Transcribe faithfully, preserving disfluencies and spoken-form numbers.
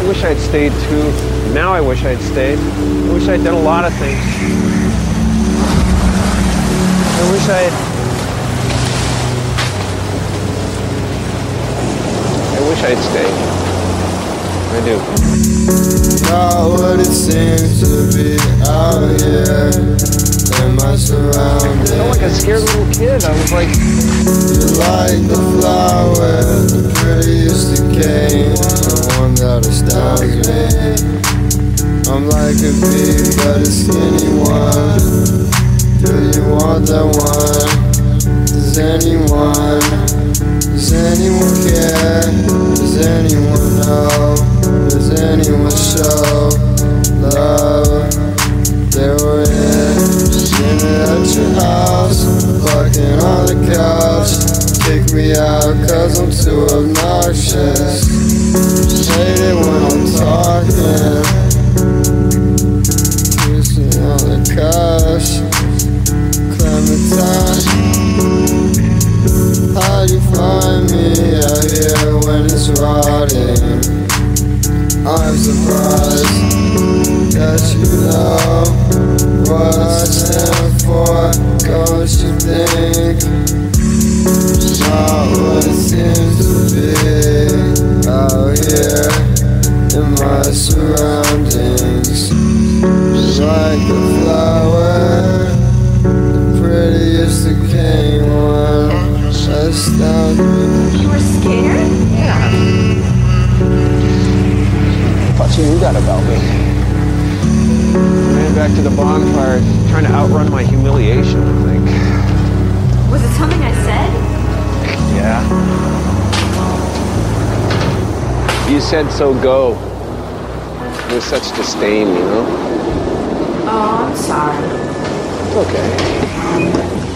wish I'd stayed too. Now I wish I'd stayed. I wish I'd done a lot of things. I wish I'd... I wish I'd stayed. I do. Not what it seems to be out here in my surroundings. I felt like a scared little kid. I was like... You're like the flower, the prettiest decay, the one that astounds me. I'm like a bee, but a skinny one. Do you want that one? Does anyone, does anyone care? Does anyone know? Does anyone show love? They were in, sitting at your house, fucking on the couch. Kick me out cause I'm too obnoxious. Hate it when I'm talking. Kissing on the couch. Clementine, how you find me out here when it's rotting? I'm surprised that you know what I stand for. Don't you think? Not what it seems to be out here in my surroundings. Like a flower, the prettiest decaying one. Astounds me. You were scared? Yeah. I thought you knew that about me. I ran back to the bonfire, trying to outrun my humiliation, I think. Was it something I said? Yeah. You said so go. With such disdain, you know? Oh, I'm sorry. It's okay.